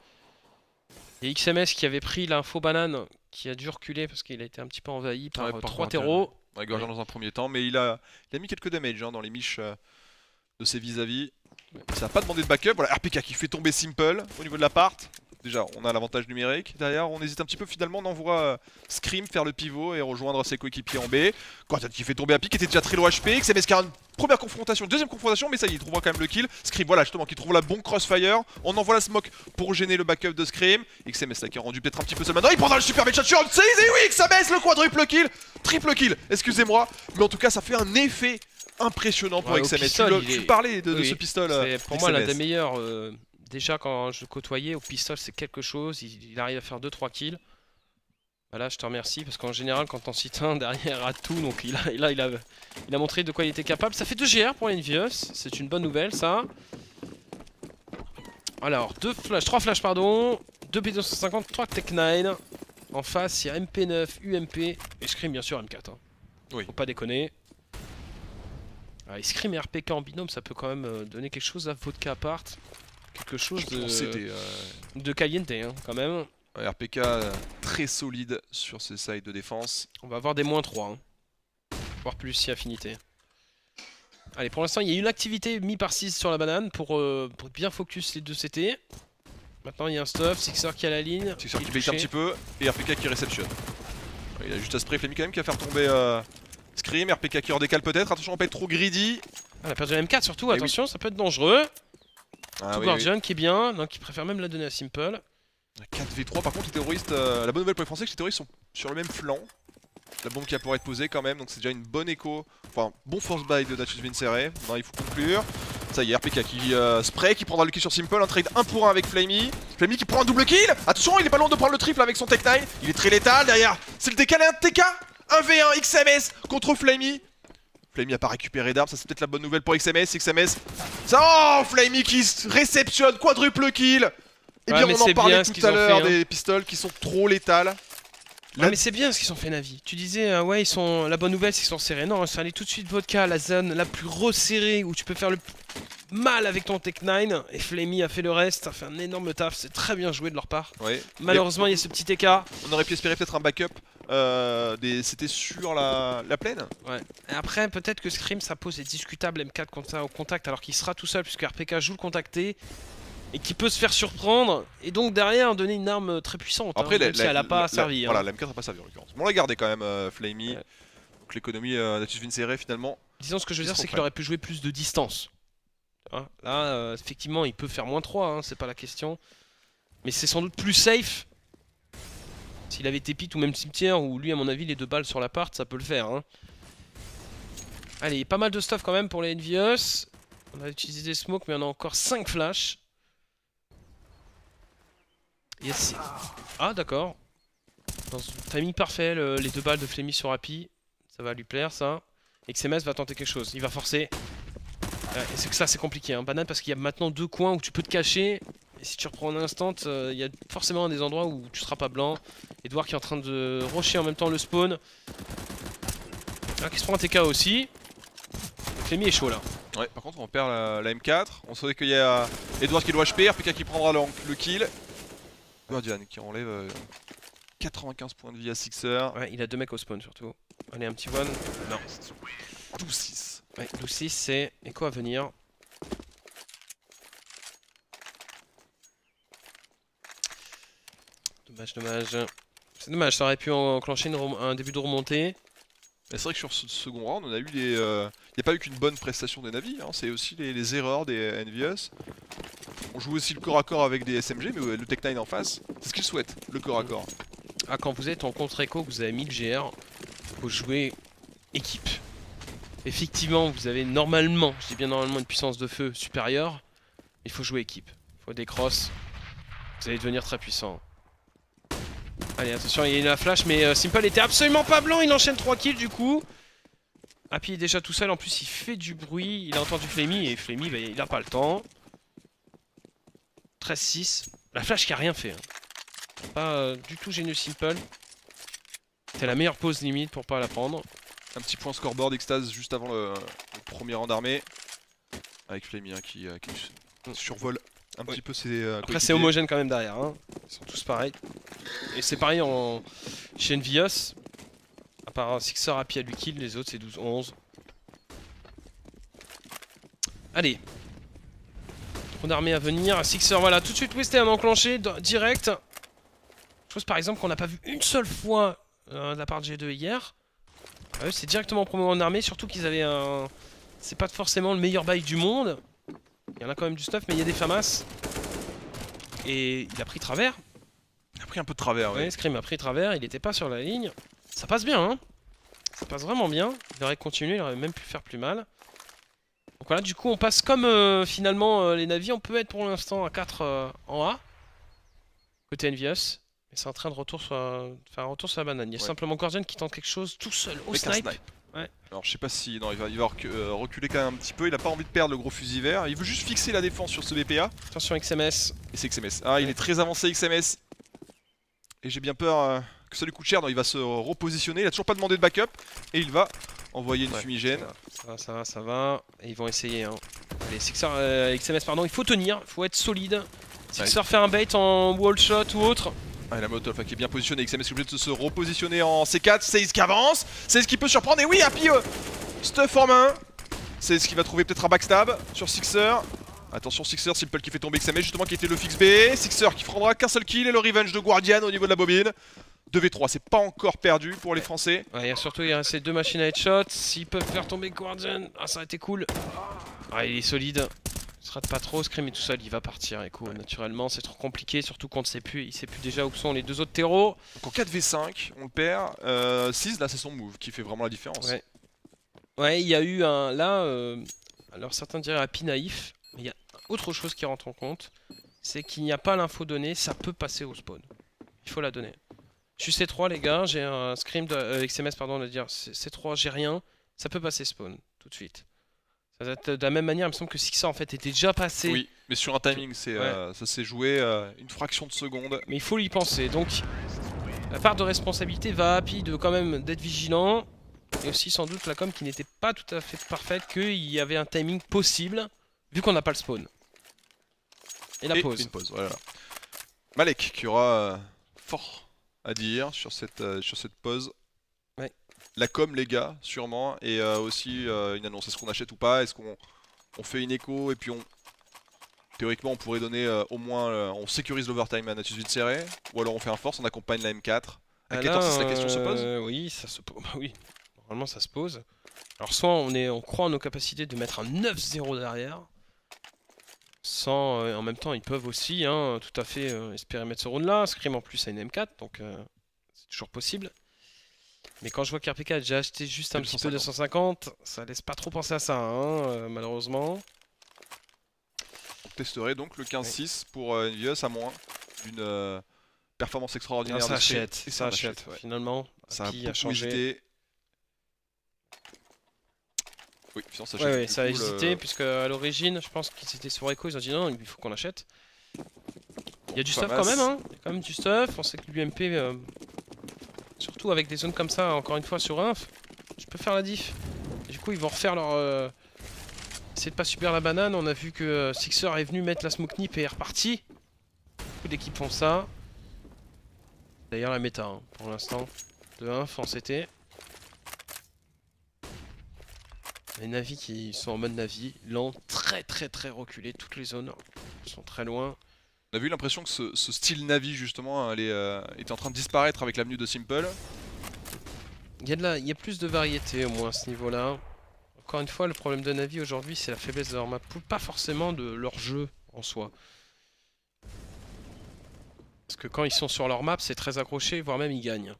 Speaker 2: Et XMS qui avait pris l'info banane, qui a dû reculer parce qu'il a été un petit peu envahi par 3 terreaux.
Speaker 1: Ouais, Guardian dans un premier temps, mais il a mis quelques damage dans les miches de ses vis-à-vis. Ça n'a pas demandé de backup. Voilà, RPK qui fait tomber Simple au niveau de l'appart. Déjà, on a l'avantage numérique. Derrière, on hésite un petit peu. Finalement, on envoie Scream faire le pivot et rejoindre ses coéquipiers en B. Guardian qui fait tomber Happy, qui était déjà très low HP. XMS qui a une première confrontation, une deuxième confrontation, mais ça y est, il trouvera quand même le kill. Scream, voilà, justement, qui trouve la bon crossfire. On envoie la smoke pour gêner le backup de Scream. XMS là qui est rendu peut-être un petit peu seul maintenant. Il prendra le super headshot sur Seize et oui, XMS le quadruple kill. Triple kill, excusez-moi. Mais en tout cas, ça fait un effet impressionnant pour XMS.
Speaker 2: Pistol,
Speaker 1: tu parlais de ce pistol.
Speaker 2: C'est pour moi l'un des meilleurs. Déjà quand je le côtoyais au pistol c'est quelque chose, il arrive à faire 2-3 kills. Voilà, je te remercie parce qu'en général, quand t'en cites un, derrière rate tout. Donc il a montré de quoi il était capable. Ça fait 2 GR pour l'Envious. C'est une bonne nouvelle, ça. Alors, 3 flashs, pardon. 2 P250, 3 Tech9. En face, il y a MP9, UMP et Scream, bien sûr, M4. Hein.
Speaker 1: Oui.
Speaker 2: Faut pas déconner. Et Scream et RPK en binôme, ça peut quand même donner quelque chose à Vodka Apart. Quelque chose de caliente, hein, quand même.
Speaker 1: RPK très solide sur ses sides de défense.
Speaker 2: On va avoir des -3. Hein. Voire plus si affinité. Allez, pour l'instant, il y a une activité mis par 6 sur la banane pour bien focus les deux CT. Maintenant, il y a un stuff, Sixer qui a la ligne.
Speaker 1: Sixer qui bait un petit peu et RPK qui réceptionne. Il a juste à spray Flammy quand même qui va faire tomber Scream. RPK qui redécale peut-être. Attention, on va pas être trop greedy.
Speaker 2: Ah, on a perdu la M4 surtout,
Speaker 1: Et
Speaker 2: attention, ça peut être dangereux.
Speaker 1: Ah,
Speaker 2: Tout
Speaker 1: oui,
Speaker 2: Guardian qui est bien, donc qui préfère même la donner à Simple.
Speaker 1: 4v3, par contre les terroristes, la bonne nouvelle pour les Français c'est que les terroristes sont sur le même flanc. La bombe qui va pouvoir être posée quand même, donc c'est déjà une bonne écho. Enfin, bon force buy de Natchez Vincere. Non, il faut conclure. Ça y est, RPK qui spray, qui prendra le kill sur Simple. Un trade 1 pour 1 avec Flammy. Flammy qui prend un double kill. Attention, il est pas loin de prendre le triple avec son Tech9. Il est très létal derrière. C'est le décalé, un TK 1v1 XMS contre Flammy. Flammy a pas récupéré d'armes, ça c'est peut-être la bonne nouvelle pour XMS. XMS. Ça, oh, Flammy qui réceptionne quadruple kill. Et bien, on en parlait tout à l'heure des pistoles qui sont trop létales.
Speaker 2: Ouais, mais c'est bien ce qu'ils ont fait, Navi. Tu disais, ouais, ils sont. La bonne nouvelle, c'est qu'ils sont serrés. Non, ils sont allés tout de suite Vodka, la zone la plus resserrée où tu peux faire le mal avec ton Tech9. Et Flammy a fait le reste, ça fait un énorme taf. C'est très bien joué de leur part.
Speaker 1: Ouais.
Speaker 2: Malheureusement, il y a ce petit écart.
Speaker 1: On aurait pu espérer peut-être un backup. C'était sur la plaine.
Speaker 2: Ouais. Et après, peut-être que Scream, sa pose est discutable M4 contre ça au contact, alors qu'il sera tout seul, puisque RPK joue le contacté. Et qui peut se faire surprendre, et donc derrière donner une arme très puissante.
Speaker 1: Après,
Speaker 2: même si elle n'a pas servi.
Speaker 1: Voilà, la M4 n'a pas servi en l'occurrence. Mais on l'a gardé quand même, Flammy.
Speaker 2: Ouais.
Speaker 1: Donc l'économie Natchez Vincere finalement.
Speaker 2: Disons, ce que je veux dire, c'est qu'il aurait pu jouer plus de distance. Hein, là, effectivement, il peut faire -3, hein, c'est pas la question. Mais c'est sans doute plus safe. S'il avait été pit ou même cimetière, où lui, à mon avis, les 2 balles sur l'appart, ça peut le faire. Hein. Allez, pas mal de stuff quand même pour les Envious. On a utilisé des smokes, mais on a encore 5 flashs. Yes. Ah, d'accord. Dans un timing parfait, les 2 balles de Flammy sur Happy. Ça va lui plaire, ça. XMS va tenter quelque chose. Il va forcer. Et c'est que ça, c'est compliqué. Hein. Banane, parce qu'il y a maintenant 2 coins où tu peux te cacher. Et si tu reprends un instant, il y a forcément des endroits où tu seras pas blanc. Edouard qui est en train de rusher en même temps le spawn. Ah, qui se prend un TK aussi. Flammy est chaud là.
Speaker 1: Ouais, par contre, on perd la M4. On savait qu'il y a Edouard qui doit HP, RPK qui prendra le kill. Guardian qui enlève 95 points de vie à Sixer.
Speaker 2: Ouais, il a 2 mecs au spawn surtout. Allez, un petit one. Non.
Speaker 1: 12-6.
Speaker 2: Ouais, 12-6, c'est écho à venir. Dommage, dommage. C'est dommage, ça aurait pu enclencher un début de remontée.
Speaker 1: C'est vrai que sur ce second round, on a eu des. Il n'y a pas eu qu'une bonne prestation des Navi, hein, c'est aussi les erreurs des Envious. On joue aussi le corps à corps avec des SMG, mais le Tech9 en face, c'est ce qu'ils souhaitent, le corps à corps.
Speaker 2: Ah, quand vous êtes en contre-écho, que vous avez 1000 GR, faut jouer équipe. Effectivement, vous avez normalement, je dis bien normalement, une puissance de feu supérieure. Il faut jouer équipe. Il faut des crosses. Vous allez devenir très puissant. Allez, attention, il y a la flash, mais Simple était absolument pas blanc. Il enchaîne 3 kills du coup. Happy est déjà tout seul. En plus, il fait du bruit. Il a entendu Flammy et Flammy, bah, il a pas le temps. 13-6. La flash qui a rien fait. Hein. Pas du tout génieux Simple. C'est la meilleure pause limite pour pas la prendre.
Speaker 1: Un petit point scoreboard extase juste avant le premier rang d'armée. Avec Flammy hein, qui survole un petit peu ses.
Speaker 2: Après, c'est homogène quand même derrière. Hein. Ils sont tous pareils. Et c'est pareil chez Envious. À part Sixer, Happy à lui kill, les autres c'est 12-11. Allez. Trop d'armées à venir. Sixer, voilà, tout de suite Western enclenché, direct. Chose par exemple qu'on n'a pas vu une seule fois de la part de G2 hier. C'est directement promo en armée, surtout qu'ils avaient un. C'est pas forcément le meilleur bail du monde. Il y en a quand même du stuff, mais il y a des FAMAS. Et il a pris travers.
Speaker 1: Il a pris un peu de travers, ouais.
Speaker 2: Scream a pris travers, il était pas sur la ligne. Ça passe bien, hein. Ça passe vraiment bien. Il aurait continué, il aurait même pu faire plus mal. Donc voilà, du coup, on passe comme finalement les Navi. On peut être pour l'instant à 4 en A. Côté Envious. Mais c'est en train de faire un retour sur la banane. Il y a
Speaker 1: Ouais.
Speaker 2: simplement Guardian qui tente quelque chose tout seul au
Speaker 1: Avec un
Speaker 2: snipe.
Speaker 1: snipe.
Speaker 2: Ouais.
Speaker 1: Alors je sais pas si... Non, il va reculer quand même un petit peu, il a pas envie de perdre le gros fusil vert, il veut juste fixer la défense sur ce BPA.
Speaker 2: Attention XMS.
Speaker 1: Et c'est XMS. Ah, il est très avancé XMS. Et j'ai bien peur que ça lui coûte cher, non, il va se repositionner, il a toujours pas demandé de backup. Et il va envoyer une fumigène.
Speaker 2: Ça va. Et ils vont essayer. Hein. Allez, Sixer, XMS, pardon, il faut tenir, il faut être solide. Sixer faire un bait en wall shot ou autre.
Speaker 1: Ah, la Molotov qui est bien positionnée, XMS est obligé de se repositionner en C4, c'est ce qui avance, c'est ce qui peut surprendre, et oui, Happy stuff en main. C'est ce qui va trouver peut-être un backstab sur Sixer. Attention Sixer, Simple qui fait tomber XMS justement qui était le fixe B. Sixer qui prendra qu'un seul kill et le revenge de Guardian au niveau de la bobine. 2v3, c'est pas encore perdu pour les Français.
Speaker 2: Ouais, surtout il y a ces deux machines à headshot. S'ils peuvent faire tomber Guardian, ah ça a été cool. Ah il est solide. Il se rate pas trop, Scream est tout seul, il va partir Echo. Naturellement c'est trop compliqué, surtout qu'on ne sait plus, il sait plus déjà où sont les deux autres terreaux.
Speaker 1: Donc en 4v5, on le perd. 6 là c'est son move qui fait vraiment la différence.
Speaker 2: Ouais, ouais il y a eu un... Là, alors certains diraient Happy naïf, mais il y a autre chose qui rentre en compte. C'est qu'il n'y a pas l'info donnée, ça peut passer au spawn. Il faut la donner. Je suis C3 les gars, j'ai un Scream de XMS pardon de dire C3 j'ai rien, ça peut passer spawn tout de suite. Ça va être de la même manière, il me semble que Sixer en fait était déjà passé.
Speaker 1: Oui, mais sur un timing, ça s'est joué une fraction de seconde.
Speaker 2: Mais il faut y penser, donc la part de responsabilité va à Happy de quand même d'être vigilant. Et aussi sans doute la com qui n'était pas tout à fait parfaite, qu'il y avait un timing possible, vu qu'on n'a pas le spawn. Et la pause.
Speaker 1: Une pause, voilà. Malek qui aura fort à dire sur cette pause.
Speaker 2: Ouais.
Speaker 1: La com les gars, sûrement, et aussi une annonce. Est-ce qu'on achète ou pas? Est-ce qu'on fait une écho et puis on... Théoriquement on pourrait donner au moins... on sécurise l'overtime à Natus Vincere, ou alors on fait un force, on accompagne la M4. À quelle heure la question se pose?
Speaker 2: Oui, ça se pose. Oui, normalement ça se pose. Alors soit on croit en nos capacités de mettre un 9-0 derrière. Sans, en même temps ils peuvent aussi hein, tout à fait espérer mettre ce round là. Scream en plus a une M4 donc c'est toujours possible. Mais quand je vois qu'RPK a déjà acheté juste un petit peu de 150, ça laisse pas trop penser à ça hein, malheureusement.
Speaker 1: On testerait donc le 15-6 pour Envious à moins d'une performance extraordinaire.
Speaker 2: Ça
Speaker 1: de Scream.
Speaker 2: achète,
Speaker 1: Et
Speaker 2: ça achète ouais. Finalement.
Speaker 1: Ça a beaucoup
Speaker 2: changé.
Speaker 1: hésité. Oui, ça achète.
Speaker 2: Ouais, ça a hésité, puisque à l'origine, je pense qu'ils étaient sur Echo, ils ont dit non, il faut qu'on l'achète. Il y a du stuff quand même, hein. Il y a quand même du stuff. On sait que l'UMP, surtout avec des zones comme ça, encore une fois sur Inf, je peux faire la diff. Et du coup, ils vont refaire leur. Essayer de pas subir la banane. On a vu que Sixer est venu mettre la smoke nip et est reparti. Beaucoup d'équipes font ça. D'ailleurs, la méta, hein, pour l'instant, de Inf en CT. Les navis qui sont en mode navi, lent, très reculé, toutes les zones sont très loin.
Speaker 1: On a vu l'impression que ce style navi justement était en train de disparaître avec l'avenue de Simple.
Speaker 2: Il y a plus de variété au moins à ce niveau-là. Encore une fois, le problème de navi aujourd'hui, c'est la faiblesse de leur map pool, pas forcément de leur jeu en soi. Parce que quand ils sont sur leur map, c'est très accroché, voire même ils gagnent.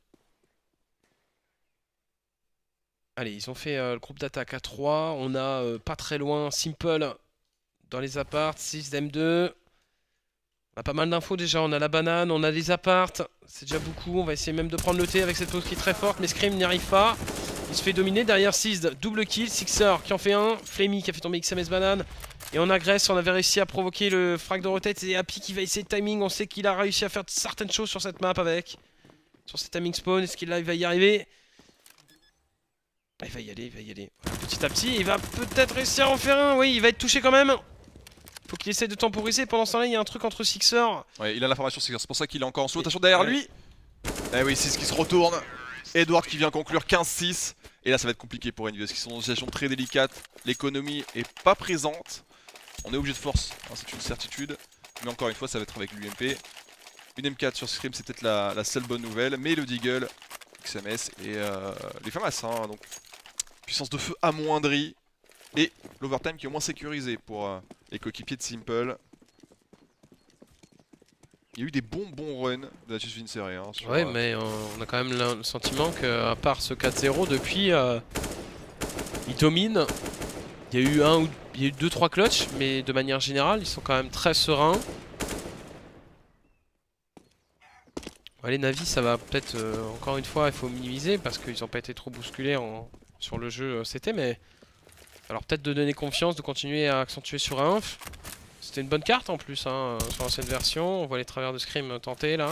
Speaker 2: Allez, ils ont fait le groupe d'attaque à 3. On a pas très loin Simple dans les apparts, 6 d'M2. On a pas mal d'infos déjà. On a la banane, on a les apparts. C'est déjà beaucoup. On va essayer même de prendre le T avec cette pause qui est très forte. Mais Scream n'y arrive pas. Il se fait dominer. Derrière 6, double kill. Sixer qui en fait un. Flammy qui a fait tomber XMS banane. Et on agresse. On avait réussi à provoquer le frag de rotate. Et Happy qui va essayer de timing. On sait qu'il a réussi à faire certaines choses sur cette map avec. Sur ces timing spawn. Est-ce qu'il va y arriver? Il va y aller. Petit à petit, il va peut-être réussir à en faire un. Oui, il va être touché quand même. Faut qu'il essaie de temporiser. Pendant ce temps-là, il y a un truc entre Sixer.
Speaker 1: Ouais, il a l'information Sixer, c'est pour ça qu'il est encore en sous. Attention derrière lui. Eh oui, 6 qui se retourne. Edward qui vient conclure 15-6. Et là, ça va être compliqué pour Envious qui sont dans une situation très délicate. L'économie est pas présente. On est obligé de force, hein, c'est une certitude. Mais encore une fois, ça va être avec l'UMP. Une M4 sur Scream, c'est peut-être la seule bonne nouvelle. Mais le Deagle, XMS et les FAMAS, hein, donc puissance de feu amoindrie et l'overtime qui est au moins sécurisé pour les coéquipiers de Simple. Il y a eu des bons runs de Natus Vincere. Hein,
Speaker 2: ouais, mais on a quand même le sentiment qu'à part ce 4-0, depuis, ils dominent. Il y a eu 2-3 clutches, mais de manière générale, ils sont quand même très sereins. Ouais, les navis, ça va peut-être, encore une fois, il faut minimiser parce qu'ils n'ont pas été trop bousculés sur le jeu, c'était, mais... Alors peut-être de donner confiance, de continuer à accentuer sur Inf. C'était une bonne carte en plus, hein, sur l'ancienne version. On voit les travers de Scream tenter là.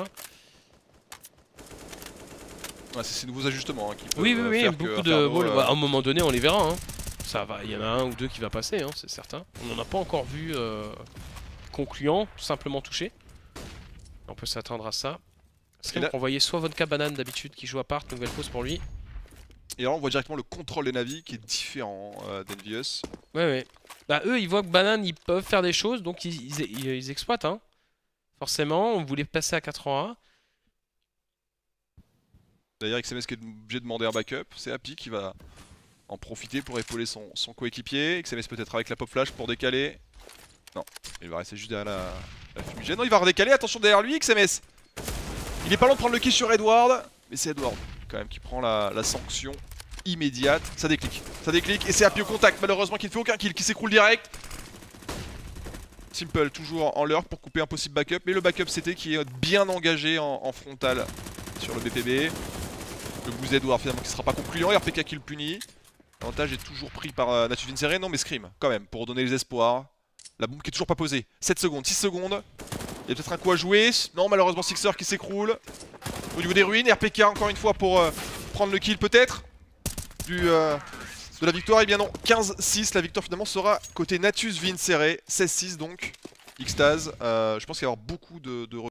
Speaker 1: Ouais, c'est ces nouveaux ajustements hein, qui peuvent
Speaker 2: Oui,
Speaker 1: faire
Speaker 2: beaucoup
Speaker 1: que
Speaker 2: de
Speaker 1: Inferno,
Speaker 2: balls. À un moment donné, on les verra. Hein. Ça va, il y en a un ou deux qui va passer, hein, c'est certain. On n'en a pas encore vu concluant, simplement touché. On peut s'attendre à ça. Scream
Speaker 1: là...
Speaker 2: qu'on voyait soit Vodka Banane d'habitude qui joue à part, nouvelle pause pour lui.
Speaker 1: Et alors on voit directement le contrôle des navis qui est différent d'Envious.
Speaker 2: Ouais. Bah eux, ils voient que Banane, ils peuvent faire des choses, donc ils exploitent. Hein. Forcément, on voulait passer à 4 en A.
Speaker 1: D'ailleurs XMS qui est obligé de demander un backup, c'est Happy qui va en profiter pour épauler son coéquipier. XMS peut-être avec la pop flash pour décaler. Non, il va rester juste derrière la fumigène. Non, il va redécaler, attention derrière lui XMS. Il est pas loin de prendre le kill sur Edward, mais c'est Edward quand même qui prend la sanction immédiate. Ça déclic et c'est Happy au contact malheureusement qui ne fait aucun kill, qui s'écroule direct. Simple toujours en lurk pour couper un possible backup, mais le backup c'était qui est bien engagé en frontal sur le BPB. Le boost Edward finalement qui sera pas concluant, RPK qui le punit. L'avantage est toujours pris par Natus Vincere, non mais Scream quand même pour donner les espoirs. La bombe qui est toujours pas posée, 7 secondes, 6 secondes. Il y a peut-être un coup à jouer, non malheureusement Sixer qui s'écroule. Au niveau des ruines, RPK encore une fois pour prendre le kill peut-être de la victoire. Et bien non, 15-6, la victoire finalement sera côté Natus Vincere, 16-6 donc. Xtaz, je pense qu'il va y avoir beaucoup de